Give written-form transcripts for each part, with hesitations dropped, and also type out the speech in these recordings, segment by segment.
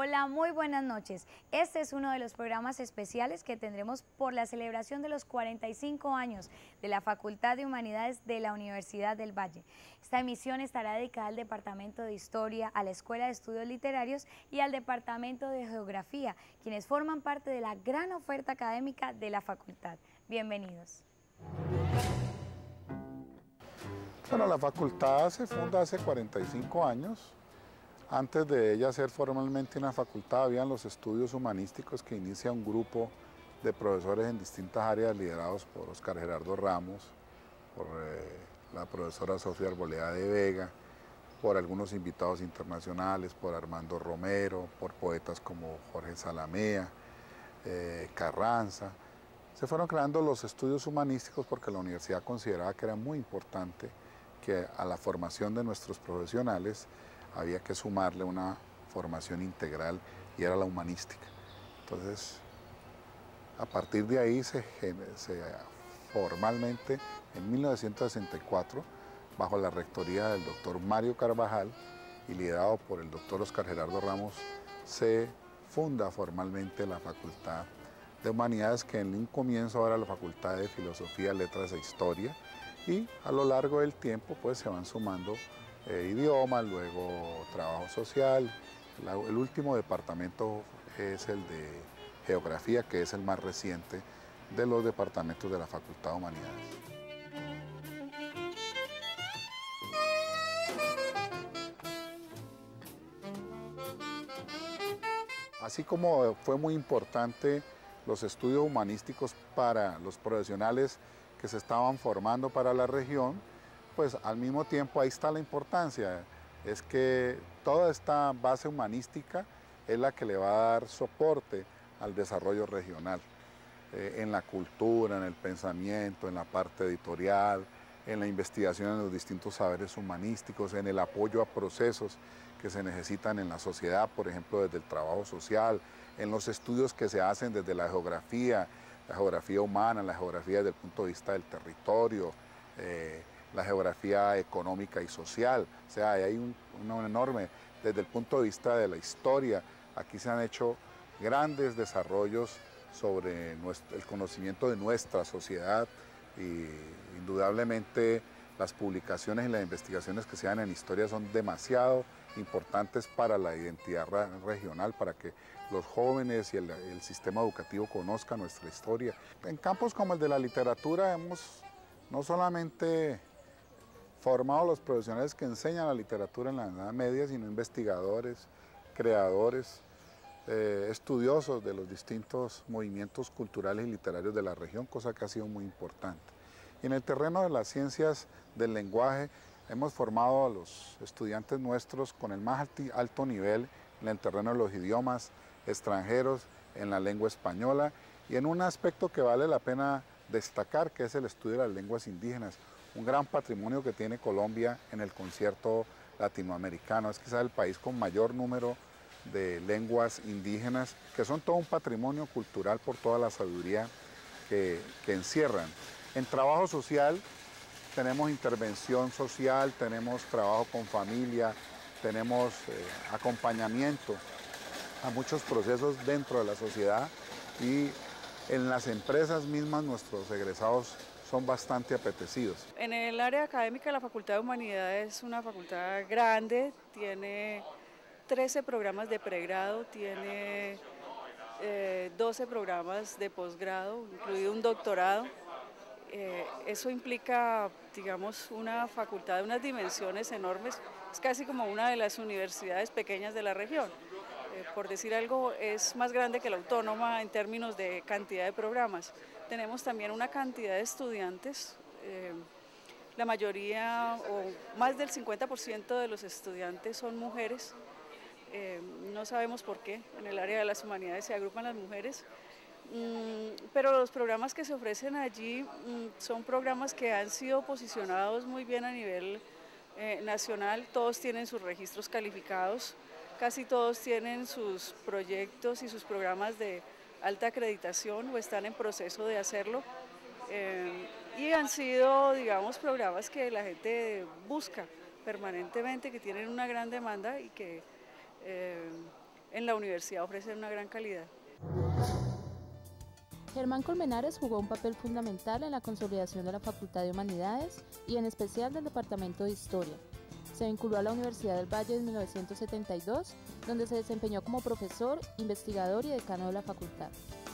Hola, muy buenas noches. Este es uno de los programas especiales que tendremos por la celebración de los 45 años de la Facultad de Humanidades de la Universidad del Valle. Esta emisión estará dedicada al Departamento de Historia, a la Escuela de Estudios Literarios y al Departamento de Geografía, quienes forman parte de la gran oferta académica de la facultad. Bienvenidos. Bueno, la facultad se funda hace 45 años. Antes de ella ser formalmente una facultad, habían los estudios humanísticos que inicia un grupo de profesores en distintas áreas liderados por Óscar Gerardo Ramos, por la profesora Sofía Arboleda de Vega, por algunos invitados internacionales, por Armando Romero, por poetas como Jorge Zalamea, Carranza. Se fueron creando los estudios humanísticos porque la universidad consideraba que era muy importante que a la formación de nuestros profesionales había que sumarle una formación integral y era la humanística. Entonces, a partir de ahí formalmente, en 1964, bajo la rectoría del doctor Mario Carvajal y liderado por el doctor Óscar Gerardo Ramos, se funda formalmente la Facultad de Humanidades, que en un comienzo era la Facultad de Filosofía, Letras e Historia, y a lo largo del tiempo pues se van sumando idiomas, luego trabajo social. El último departamento es el de Geografía, que es el más reciente de los departamentos de la Facultad de Humanidades. Así como fue muy importante los estudios humanísticos para los profesionales que se estaban formando para la región, pues al mismo tiempo ahí está la importancia, es que toda esta base humanística es la que le va a dar soporte al desarrollo regional, en la cultura, en el pensamiento, en la parte editorial, en la investigación en los distintos saberes humanísticos, en el apoyo a procesos que se necesitan en la sociedad, por ejemplo desde el trabajo social, en los estudios que se hacen desde la geografía humana, la geografía desde el punto de vista del territorio, la geografía económica y social. O sea, hay un enorme, desde el punto de vista de la historia, aquí se han hecho grandes desarrollos sobre el conocimiento de nuestra sociedad y indudablemente las publicaciones y las investigaciones que se dan en historia son demasiado importantes para la identidad regional, para que los jóvenes y el sistema educativo conozcan nuestra historia. En campos como el de la literatura hemos no solamente formado los profesionales que enseñan la literatura en la Edad Media, sino investigadores, creadores, estudiosos de los distintos movimientos culturales y literarios de la región, cosa que ha sido muy importante. Y en el terreno de las ciencias del lenguaje hemos formado a los estudiantes nuestros con el más alto nivel en el terreno de los idiomas extranjeros, en la lengua española y en un aspecto que vale la pena destacar, que es el estudio de las lenguas indígenas, un gran patrimonio que tiene Colombia en el concierto latinoamericano. Es quizás el país con mayor número de lenguas indígenas, que son todo un patrimonio cultural por toda la sabiduría que encierran. En trabajo social tenemos intervención social, tenemos trabajo con familia, tenemos acompañamiento a muchos procesos dentro de la sociedad y en las empresas mismas nuestros egresados son bastante apetecidos. En el área académica la Facultad de Humanidades es una facultad grande, tiene 13 programas de pregrado, tiene 12 programas de posgrado, incluido un doctorado. Eso implica, digamos, una facultad de unas dimensiones enormes, es casi como una de las universidades pequeñas de la región. Por decir algo, es más grande que la Autónoma en términos de cantidad de programas. Tenemos también una cantidad de estudiantes, la mayoría o más del 50% de los estudiantes son mujeres. No sabemos por qué, en el área de las humanidades se agrupan las mujeres, pero los programas que se ofrecen allí son programas que han sido posicionados muy bien a nivel nacional, todos tienen sus registros calificados, casi todos tienen sus proyectos y sus programas de alta acreditación o están en proceso de hacerlo, y han sido, digamos, programas que la gente busca permanentemente, que tienen una gran demanda y que en la universidad ofrecen una gran calidad. Germán Colmenares jugó un papel fundamental en la consolidación de la Facultad de Humanidades y en especial del Departamento de Historia. Se vinculó a la Universidad del Valle en 1972, donde se desempeñó como profesor, investigador y decano de la facultad.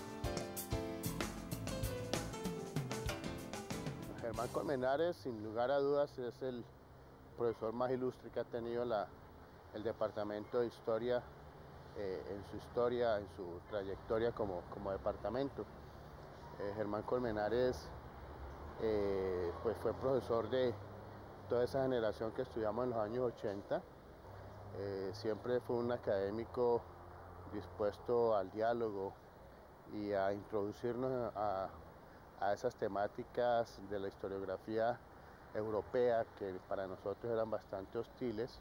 Germán Colmenares, sin lugar a dudas, es el profesor más ilustre que ha tenido el Departamento de Historia en su trayectoria como departamento. Germán Colmenares pues fue profesor de toda esa generación que estudiamos en los años 80. Siempre fue un académico dispuesto al diálogo y a introducirnos a esas temáticas de la historiografía europea que para nosotros eran bastante hostiles.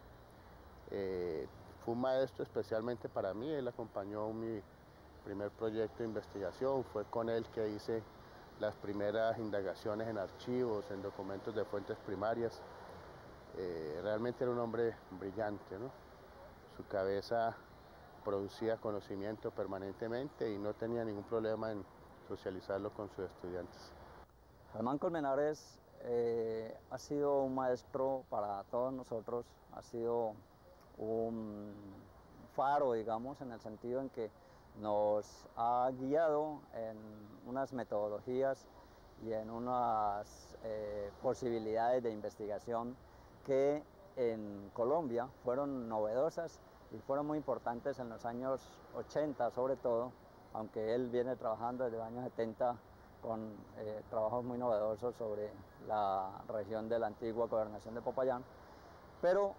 Fue un maestro especialmente para mí. Él acompañó mi primer proyecto de investigación, fue con él que hice las primeras indagaciones en archivos, en documentos de fuentes primarias. Realmente era un hombre brillante, ¿no? Su cabeza producía conocimiento permanentemente y no tenía ningún problema en socializarlo con sus estudiantes. Germán Colmenares ha sido un maestro para todos nosotros, ha sido un faro, digamos, en el sentido en que nos ha guiado en unas metodologías y en unas posibilidades de investigación que en Colombia fueron novedosas y fueron muy importantes en los años 80 sobre todo, aunque él viene trabajando desde los años 70 con trabajos muy novedosos sobre la región de la antigua gobernación de Popayán, pero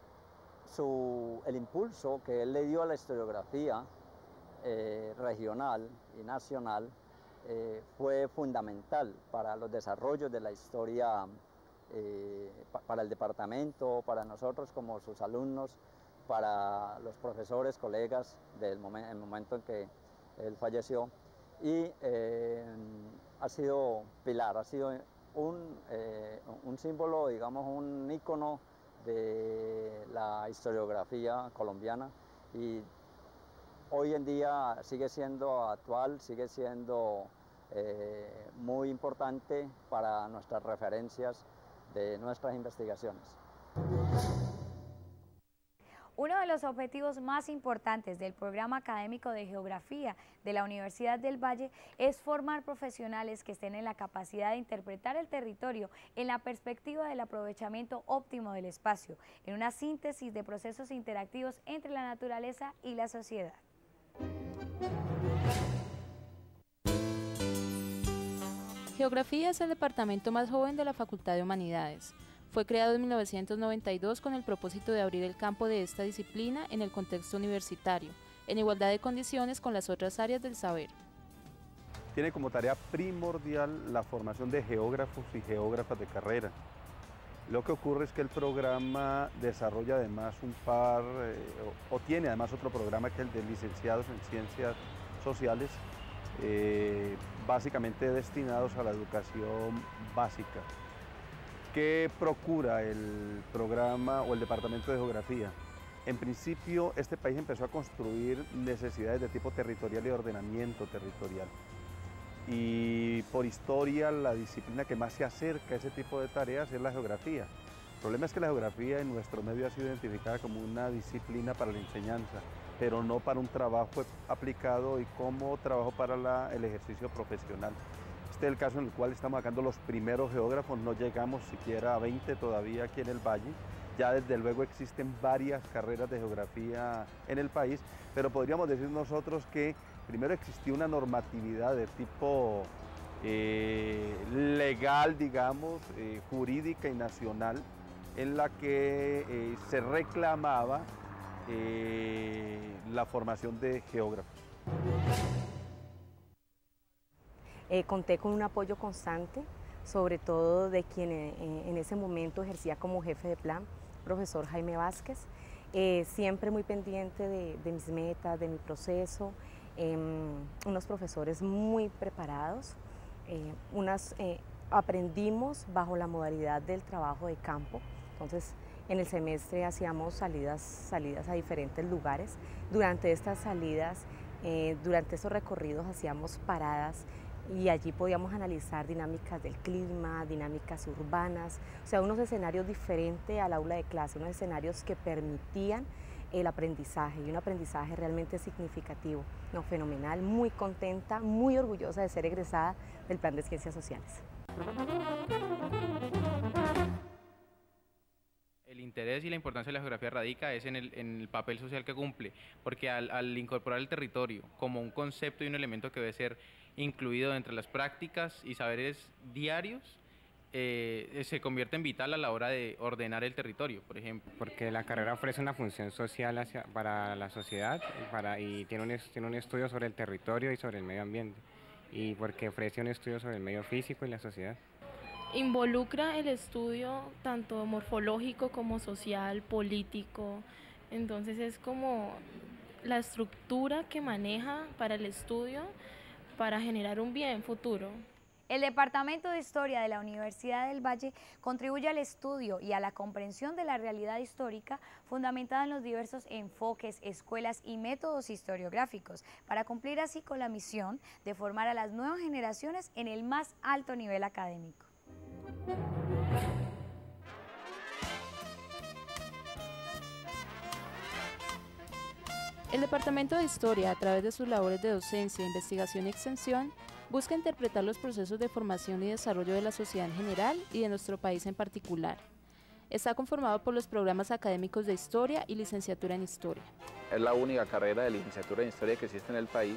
el impulso que él le dio a la historiografía regional y nacional fue fundamental para los desarrollos de la historia, para el departamento, para nosotros como sus alumnos, para los profesores, colegas del momento en que él falleció, y ha sido pilar, ha sido un símbolo, digamos, un ícono de la historiografía colombiana, y hoy en día sigue siendo actual, sigue siendo muy importante para nuestras referencias de nuestras investigaciones. Uno de los objetivos más importantes del programa académico de Geografía de la Universidad del Valle es formar profesionales que estén en la capacidad de interpretar el territorio en la perspectiva del aprovechamiento óptimo del espacio, en una síntesis de procesos interactivos entre la naturaleza y la sociedad. Geografía es el departamento más joven de la Facultad de Humanidades. Fue creado en 1992 con el propósito de abrir el campo de esta disciplina en el contexto universitario, en igualdad de condiciones con las otras áreas del saber. Tiene como tarea primordial la formación de geógrafos y geógrafas de carrera. Lo que ocurre es que el programa desarrolla además tiene además otro programa que es el de licenciados en ciencias sociales, básicamente destinados a la educación básica. ¿Qué procura el programa o el Departamento de Geografía? En principio, este país empezó a construir necesidades de tipo territorial y de ordenamiento territorial. Y por historia, la disciplina que más se acerca a ese tipo de tareas es la geografía. El problema es que la geografía en nuestro medio ha sido identificada como una disciplina para la enseñanza, pero no para un trabajo aplicado y como trabajo para el ejercicio profesional. Este es el caso en el cual estamos sacando los primeros geógrafos, no llegamos siquiera a 20 todavía aquí en el Valle. Ya desde luego existen varias carreras de geografía en el país, pero podríamos decir nosotros que primero existió una normatividad de tipo legal, digamos, jurídica y nacional, en la que se reclamaba la formación de geógrafos. Conté con un apoyo constante, sobre todo de quien en ese momento ejercía como jefe de plan, profesor Jaime Vázquez, siempre muy pendiente de mis metas, de mi proceso, unos profesores muy preparados, aprendimos bajo la modalidad del trabajo de campo, entonces En el semestre hacíamos salidas a diferentes lugares. Durante estas salidas, durante estos recorridos hacíamos paradas y allí podíamos analizar dinámicas del clima, dinámicas urbanas, o sea, unos escenarios diferentes al aula de clase, unos escenarios que permitían el aprendizaje y un aprendizaje realmente significativo. No, fenomenal, muy contenta, muy orgullosa de ser egresada del Plan de Ciencias Sociales. El interés y la importancia de la geografía radica es en el papel social que cumple, porque al incorporar el territorio como un concepto y un elemento que debe ser incluido entre las prácticas y saberes diarios, se convierte en vital a la hora de ordenar el territorio, por ejemplo. Porque la carrera ofrece una función social para la sociedad y tiene un estudio sobre el territorio y sobre el medio ambiente, y porque ofrece un estudio sobre el medio físico y la sociedad. Involucra el estudio tanto morfológico como social, político, entonces es como la estructura que maneja para el estudio para generar un bien futuro. El Departamento de Historia de la Universidad del Valle contribuye al estudio y a la comprensión de la realidad histórica fundamentada en los diversos enfoques, escuelas y métodos historiográficos, para cumplir así con la misión de formar a las nuevas generaciones en el más alto nivel académico. El Departamento de Historia, a través de sus labores de docencia, investigación y extensión, busca interpretar los procesos de formación y desarrollo de la sociedad en general y de nuestro país en particular. Está conformado por los programas académicos de Historia y Licenciatura en Historia. Es la única carrera de licenciatura en Historia que existe en el país.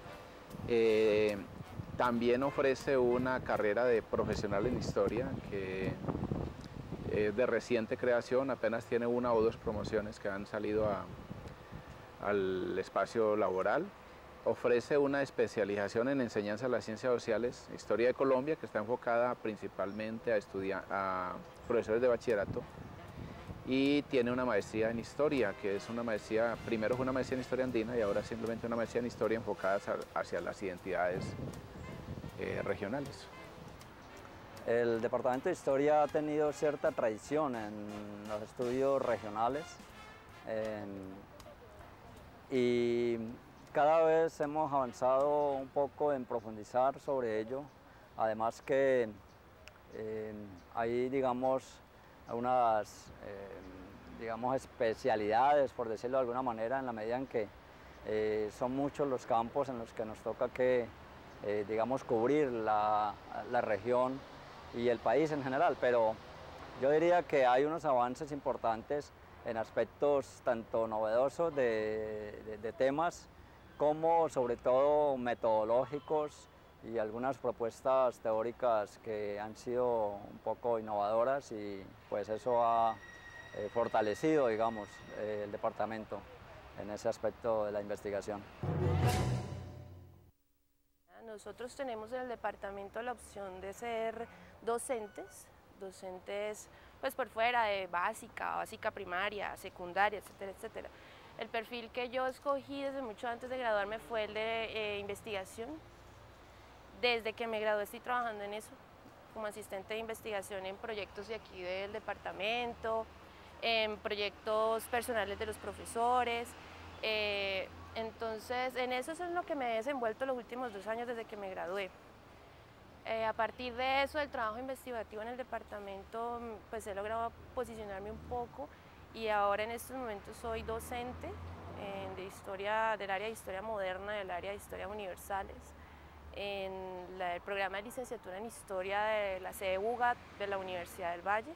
También ofrece una carrera de profesional en Historia que es de reciente creación, apenas tiene 1 o 2 promociones que han salido al espacio laboral. Ofrece una especialización en enseñanza de las ciencias sociales, Historia de Colombia, que está enfocada principalmente a profesores de bachillerato, y tiene una maestría en Historia, que es una maestría, primero fue una maestría en Historia andina y ahora simplemente una maestría en Historia enfocada hacia las identidades regionales. El Departamento de Historia ha tenido cierta tradición en los estudios regionales y cada vez hemos avanzado un poco en profundizar sobre ello, además que hay, digamos, algunas especialidades, por decirlo de alguna manera, en la medida en que son muchos los campos en los que nos toca cubrir la región y el país en general, pero yo diría que hay unos avances importantes en aspectos tanto novedosos de temas como sobre todo metodológicos y algunas propuestas teóricas que han sido un poco innovadoras, y pues eso ha fortalecido, digamos, el departamento en ese aspecto de la investigación. Nosotros tenemos en el departamento la opción de ser docentes pues por fuera de básica primaria, secundaria, etcétera, etcétera. El perfil que yo escogí desde mucho antes de graduarme fue el de investigación. Desde que me gradué estoy trabajando en eso, como asistente de investigación en proyectos de aquí del departamento, en proyectos personales de los profesores. Entonces, en eso es en lo que me he desenvuelto los últimos 2 años desde que me gradué. A partir de eso, del trabajo investigativo en el departamento, pues he logrado posicionarme un poco, y ahora en estos momentos soy docente de historia, del área de historia moderna, del área de historia universales, en el programa de licenciatura en historia de la sede UGAT de la Universidad del Valle.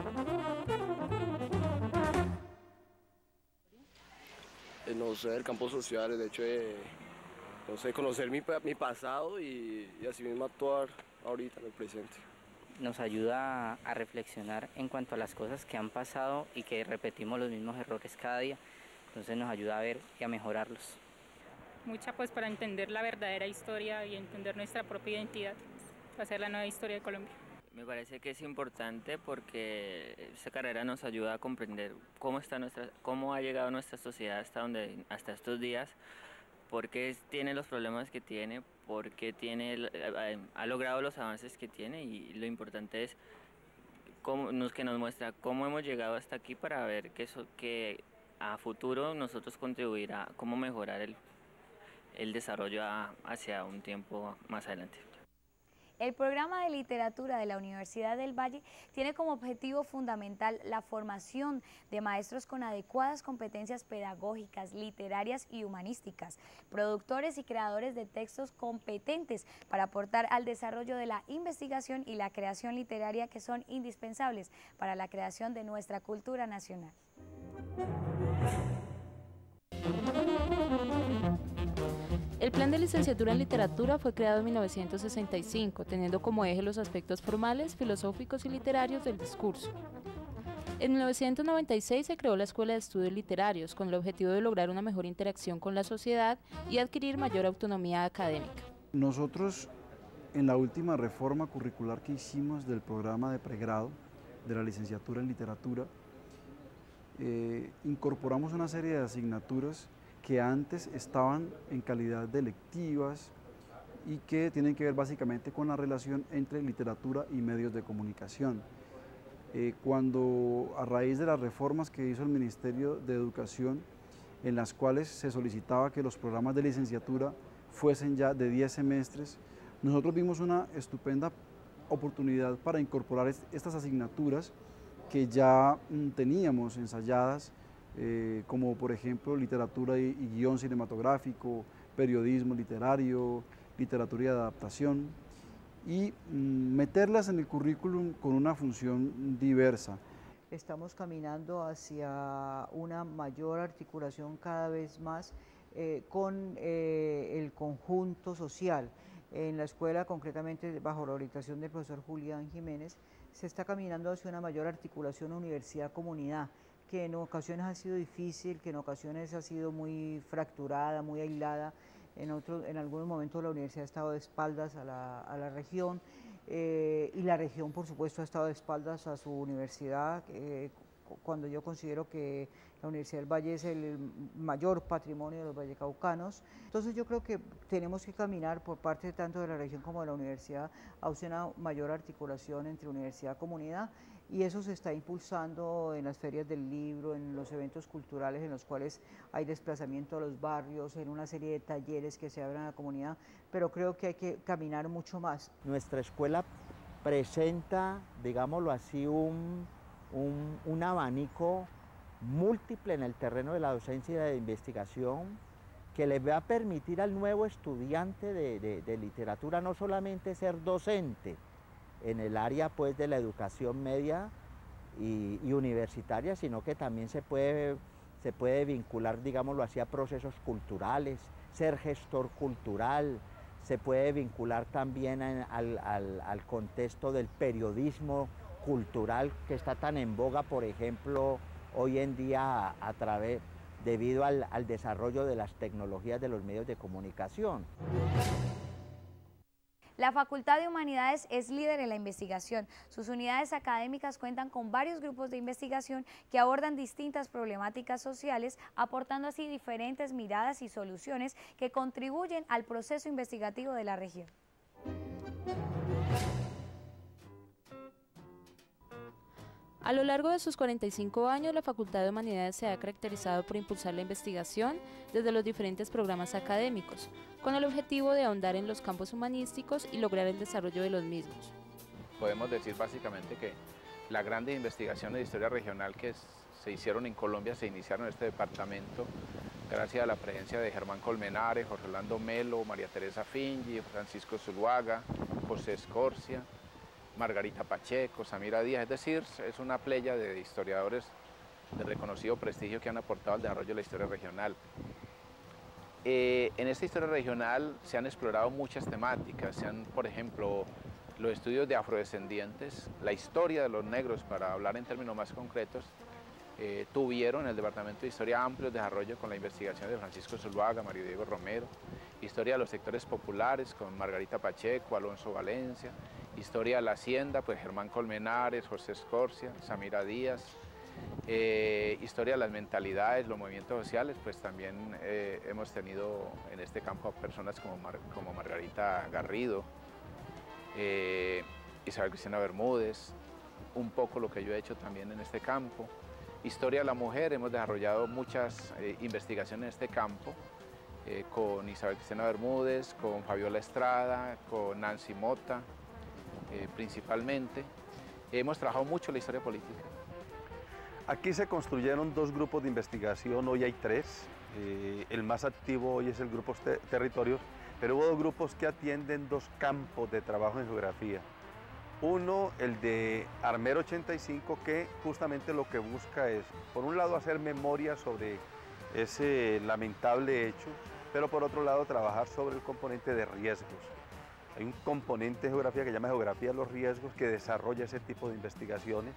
No sé, del campo social, el hecho de, no sé, conocer mi pasado y así mismo actuar ahorita en el presente. Nos ayuda a reflexionar en cuanto a las cosas que han pasado y que repetimos los mismos errores cada día, entonces nos ayuda a ver y a mejorarlos. Mucha pues para entender la verdadera historia y entender nuestra propia identidad, hacer la nueva historia de Colombia. Me parece que es importante porque esta carrera nos ayuda a comprender cómo ha llegado nuestra sociedad hasta estos días, por qué tiene los problemas que tiene, por qué ha logrado los avances que tiene, y lo importante es que nos muestra cómo hemos llegado hasta aquí para ver que a futuro nosotros contribuirá a cómo mejorar el desarrollo hacia un tiempo más adelante. El programa de literatura de la Universidad del Valle tiene como objetivo fundamental la formación de maestros con adecuadas competencias pedagógicas, literarias y humanísticas, productores y creadores de textos competentes para aportar al desarrollo de la investigación y la creación literaria que son indispensables para la creación de nuestra cultura nacional. El plan de licenciatura en literatura fue creado en 1965, teniendo como eje los aspectos formales, filosóficos y literarios del discurso. En 1996 se creó la Escuela de Estudios Literarios, con el objetivo de lograr una mejor interacción con la sociedad y adquirir mayor autonomía académica. Nosotros, en la última reforma curricular que hicimos del programa de pregrado de la licenciatura en literatura, incorporamos una serie de asignaturas que antes estaban en calidad de electivas y que tienen que ver básicamente con la relación entre literatura y medios de comunicación. Cuando a raíz de las reformas que hizo el Ministerio de Educación, en las cuales se solicitaba que los programas de licenciatura fuesen ya de 10 semestres, nosotros vimos una estupenda oportunidad para incorporar estas asignaturas que ya teníamos ensayadas, como por ejemplo literatura y guión cinematográfico, periodismo literario, literatura y adaptación, y meterlas en el currículum con una función diversa. Estamos caminando hacia una mayor articulación cada vez más con el conjunto social. En la escuela, concretamente bajo la orientación del profesor Julián Jiménez, se está caminando hacia una mayor articulación universidad-comunidad, que en ocasiones ha sido difícil, que en ocasiones ha sido muy fracturada, muy aislada. En algunos momentos la universidad ha estado de espaldas a la región y la región, por supuesto, ha estado de espaldas a su universidad, cuando yo considero que la Universidad del Valle es el mayor patrimonio de los vallecaucanos. Entonces yo creo que tenemos que caminar por parte tanto de la región como de la universidad hacia una mayor articulación entre universidad y comunidad, y eso se está impulsando en las ferias del libro, en los eventos culturales en los cuales hay desplazamiento a los barrios, en una serie de talleres que se abren a la comunidad, pero creo que hay que caminar mucho más. Nuestra escuela presenta, digámoslo así, un abanico múltiple en el terreno de la docencia y de investigación que le va a permitir al nuevo estudiante de literatura no solamente ser docente en el área pues de la educación media y universitaria, sino que también se puede vincular, digámoslo así, a procesos culturales, ser gestor cultural, se puede vincular también al contexto del periodismo cultural que está tan en boga, por ejemplo, hoy en día debido al desarrollo de las tecnologías de los medios de comunicación. La Facultad de Humanidades es líder en la investigación. Sus unidades académicas cuentan con varios grupos de investigación que abordan distintas problemáticas sociales, aportando así diferentes miradas y soluciones que contribuyen al proceso investigativo de la región. A lo largo de sus 45 años, la Facultad de Humanidades se ha caracterizado por impulsar la investigación desde los diferentes programas académicos, con el objetivo de ahondar en los campos humanísticos y lograr el desarrollo de los mismos. Podemos decir básicamente que las grandes investigaciones de historia regional que se hicieron en Colombia se iniciaron en este departamento gracias a la presencia de Germán Colmenares, Jorge Orlando Melo, María Teresa Fingi, Francisco Zuluaga, José Escorcia, Margarita Pacheco, Samira Díaz, es decir, es una playa de historiadores de reconocido prestigio que han aportado al desarrollo de la historia regional. En esta historia regional se han explorado muchas temáticas, por ejemplo, los estudios de afrodescendientes, la historia de los negros, para hablar en términos más concretos, tuvieron en el Departamento de Historia amplio desarrollo con la investigación de Francisco Zuluaga, Mario Diego Romero, historia de los sectores populares con Margarita Pacheco, Alonso Valencia, historia de la hacienda, pues Germán Colmenares, José Escorcia, Samira Díaz, historia de las mentalidades, los movimientos sociales, pues también hemos tenido en este campo personas como Margarita Garrido, Isabel Cristina Bermúdez, un poco lo que yo he hecho también en este campo. Historia de la mujer, hemos desarrollado muchas investigaciones en este campo, con Isabel Cristina Bermúdez, con Fabiola Estrada, con Nancy Mota, principalmente. Hemos trabajado mucho la historia política. Aquí se construyeron 2 grupos de investigación, hoy hay 3. El más activo hoy es el grupo Territorios, pero hubo 2 grupos que atienden 2 campos de trabajo en geografía. Uno, el de Armero 85, que justamente lo que busca es, por un lado, hacer memoria sobre ese lamentable hecho, pero por otro lado, trabajar sobre el componente de riesgos. Hay un componente de geografía que se llama Geografía de los Riesgos, que desarrolla ese tipo de investigaciones.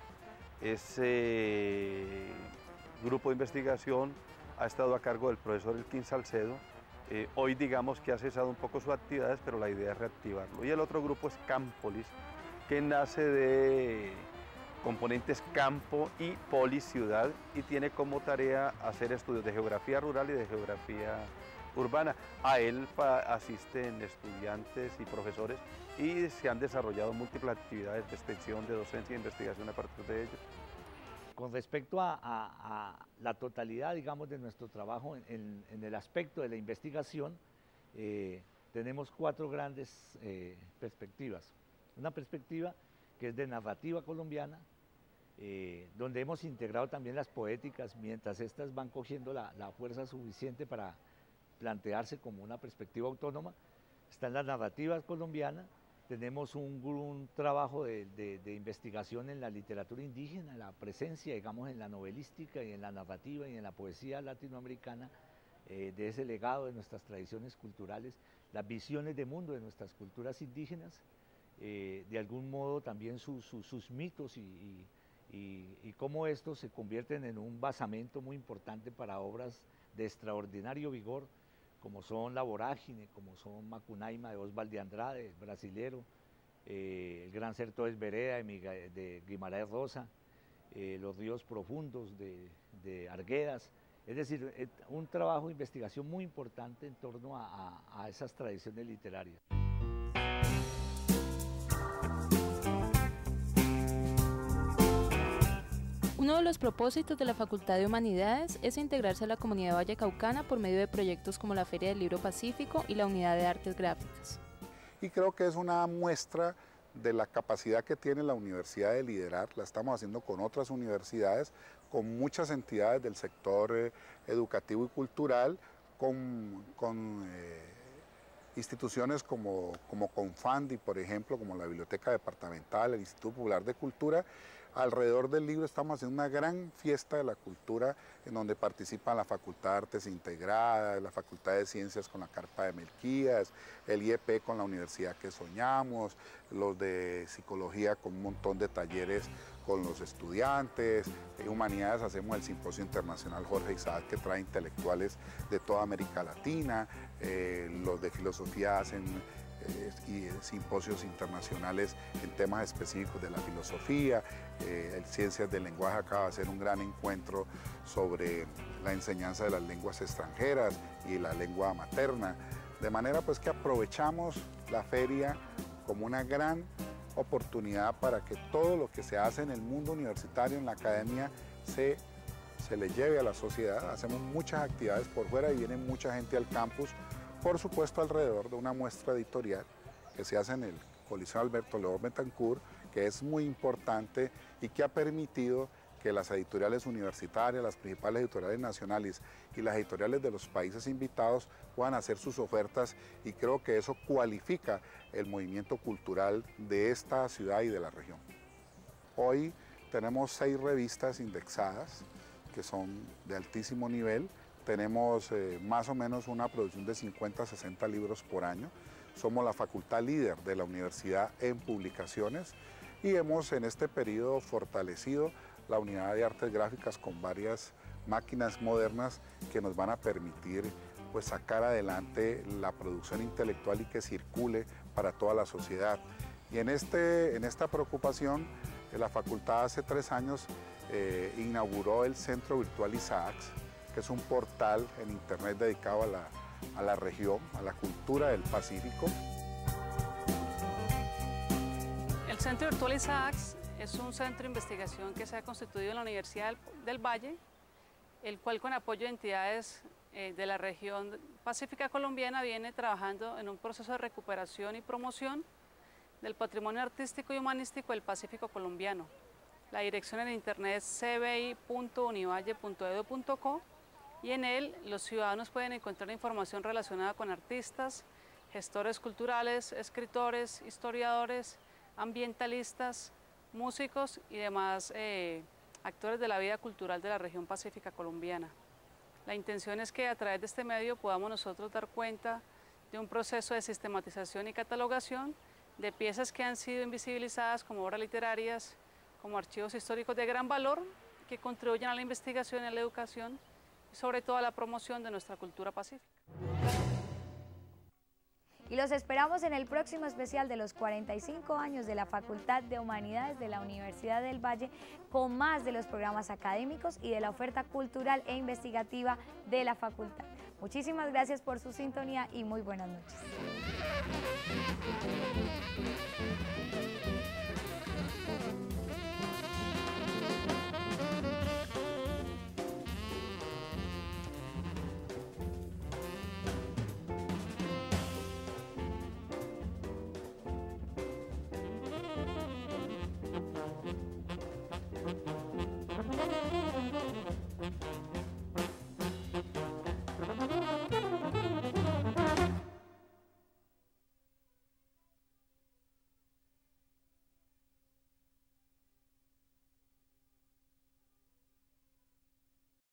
Ese grupo de investigación ha estado a cargo del profesor Elkin Salcedo. Hoy digamos que ha cesado un poco sus actividades, pero la idea es reactivarlo. Y el otro grupo es Campolis, que nace de componentes campo y policiudad y tiene como tarea hacer estudios de geografía rural y de geografía urbana. A él asisten estudiantes y profesores y se han desarrollado múltiples actividades de extensión, de docencia e investigación a partir de ellos. Con respecto a la totalidad, digamos, de nuestro trabajo en el aspecto de la investigación, tenemos 4 grandes perspectivas. Una perspectiva que es de narrativa colombiana, donde hemos integrado también las poéticas, mientras estas van cogiendo la fuerza suficiente para plantearse como una perspectiva autónoma. Están las narrativas colombianas, tenemos un trabajo de investigación en la literatura indígena, la presencia, digamos, en la novelística y en la narrativa y en la poesía latinoamericana, de ese legado de nuestras tradiciones culturales, las visiones de mundo de nuestras culturas indígenas, de algún modo también sus mitos y cómo estos se convierten en un basamento muy importante para obras de extraordinario vigor, como son La Vorágine, como son Macunaíma de Osvaldo de Andrade, brasilero, El Gran Sertó Vereda de Guimarães Rosa, Los Ríos Profundos de Arguedas. Es decir, un trabajo de investigación muy importante en torno a esas tradiciones literarias. Uno de los propósitos de la Facultad de Humanidades es integrarse a la comunidad vallecaucana por medio de proyectos como la Feria del Libro Pacífico y la Unidad de Artes Gráficas. Y creo que es una muestra de la capacidad que tiene la universidad de liderar. La estamos haciendo con otras universidades, con muchas entidades del sector educativo y cultural, con instituciones como Confandi, por ejemplo, como la Biblioteca Departamental, el Instituto Popular de Cultura. Alrededor del libro estamos haciendo una gran fiesta de la cultura en donde participan la Facultad de Artes Integradas, la Facultad de Ciencias con la Carpa de Melquías, el IEP con la Universidad que Soñamos, los de Psicología con un montón de talleres con los estudiantes, Humanidades hacemos el Simposio Internacional Jorge Isaac que trae intelectuales de toda América Latina, los de Filosofía hacen y simposios internacionales en temas específicos de la filosofía, Ciencias del Lenguaje acaba de hacer un gran encuentro sobre la enseñanza de las lenguas extranjeras y la lengua materna, de manera pues que aprovechamos la feria como una gran oportunidad para que todo lo que se hace en el mundo universitario, en la academia, se le lleve a la sociedad. Hacemos muchas actividades por fuera y viene mucha gente al campus, por supuesto alrededor de una muestra editorial que se hace en el Coliseo Alberto León Betancourt, que es muy importante y que ha permitido que las editoriales universitarias, las principales editoriales nacionales y las editoriales de los países invitados puedan hacer sus ofertas, y creo que eso cualifica el movimiento cultural de esta ciudad y de la región. Hoy tenemos 6 revistas indexadas que son de altísimo nivel. Tenemos más o menos una producción de 50 a 60 libros por año. Somos la facultad líder de la universidad en publicaciones y hemos en este periodo fortalecido la unidad de artes gráficas con varias máquinas modernas que nos van a permitir pues, sacar adelante la producción intelectual y que circule para toda la sociedad. Y en esta preocupación, la facultad hace 3 años inauguró el Centro Virtual Isaacs, que es un portal en internet dedicado a la región, a la cultura del Pacífico. El Centro Virtual Isaacs es un centro de investigación que se ha constituido en la Universidad del Valle, el cual con apoyo de entidades de la región pacífica colombiana viene trabajando en un proceso de recuperación y promoción del patrimonio artístico y humanístico del Pacífico colombiano. La dirección en internet es cbi.univalle.edu.co y en él los ciudadanos pueden encontrar información relacionada con artistas, gestores culturales, escritores, historiadores, ambientalistas, músicos y demás actores de la vida cultural de la región pacífica colombiana. La intención es que a través de este medio podamos nosotros dar cuenta de un proceso de sistematización y catalogación de piezas que han sido invisibilizadas como obras literarias, como archivos históricos de gran valor que contribuyen a la investigación y a la educación y sobre todo a la promoción de nuestra cultura pacífica. Y los esperamos en el próximo especial de los 45 años de la Facultad de Humanidades de la Universidad del Valle, con más de los programas académicos y de la oferta cultural e investigativa de la facultad. Muchísimas gracias por su sintonía y muy buenas noches.